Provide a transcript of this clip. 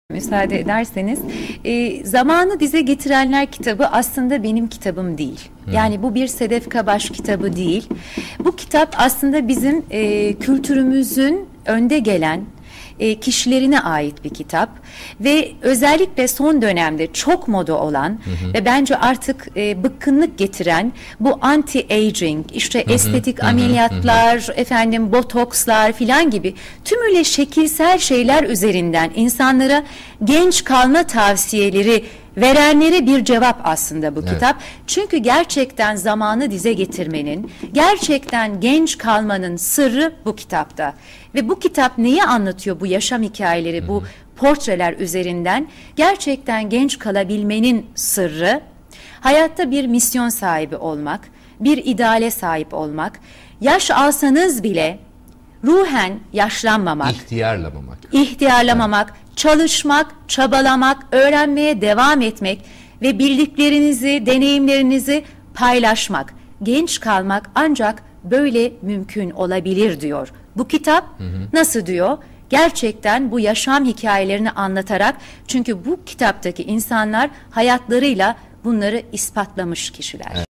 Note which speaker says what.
Speaker 1: Müsaade ederseniz, Zamanı Dize Getirenler kitabı aslında benim kitabım değil. Yani bu bir Sedef Kabaş kitabı değil. Bu kitap aslında bizim kültürümüzün önde gelen kişilerine ait bir kitap ve özellikle son dönemde çok moda olan ve bence artık bıkkınlık getiren bu anti-aging, işte estetik ameliyatlar, efendim botokslar filan gibi tümüyle şekilsel şeyler üzerinden insanlara genç kalma tavsiyeleri verenlere bir cevap aslında bu kitap. Çünkü gerçekten zamanı dize getirmenin, gerçekten genç kalmanın sırrı bu kitapta. Ve bu kitap neyi anlatıyor, bu yaşam hikayeleri, bu portreler üzerinden? Gerçekten genç kalabilmenin sırrı, hayatta bir misyon sahibi olmak, bir ideale sahip olmak, yaş alsanız bile ruhen yaşlanmamak, ihtiyarlamamak, çalışmak, çabalamak, öğrenmeye devam etmek ve bildiklerinizi, deneyimlerinizi paylaşmak. Genç kalmak ancak böyle mümkün olabilir diyor. Bu kitap nasıl diyor? Gerçekten bu yaşam hikayelerini anlatarak, çünkü bu kitaptaki insanlar hayatlarıyla bunları ispatlamış kişiler.